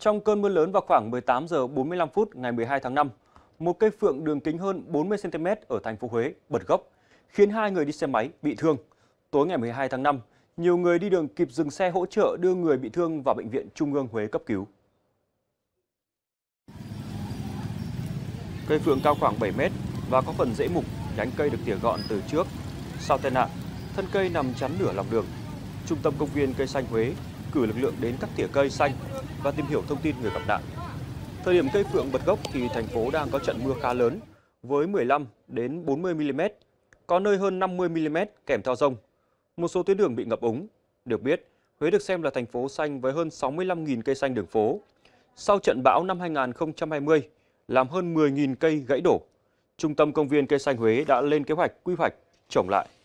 Trong cơn mưa lớn vào khoảng 18 giờ 45 phút ngày 12 tháng 5, một cây phượng đường kính hơn 40 cm ở thành phố Huế bật gốc, khiến hai người đi xe máy bị thương. Tối ngày 12 tháng 5, nhiều người đi đường kịp dừng xe hỗ trợ đưa người bị thương vào bệnh viện Trung ương Huế cấp cứu. Cây phượng cao khoảng 7 mét và có phần rễ mục, nhánh cây được tỉa gọn từ trước. Sau tai nạn, thân cây nằm chắn nửa lòng đường. Trung tâm công viên cây xanh Huế cử lực lượng đến cắt tỉa cây xanh và tìm hiểu thông tin người gặp nạn. Thời điểm cây phượng bật gốc thì thành phố đang có trận mưa khá lớn với 15 đến 40 mm, có nơi hơn 50 mm kèm theo dông. Một số tuyến đường bị ngập úng. Được biết, Huế được xem là thành phố xanh với hơn 65.000 cây xanh đường phố. Sau trận bão năm 2020, làm hơn 10.000 cây gãy đổ, Trung tâm công viên cây xanh Huế đã lên kế hoạch quy hoạch trồng lại.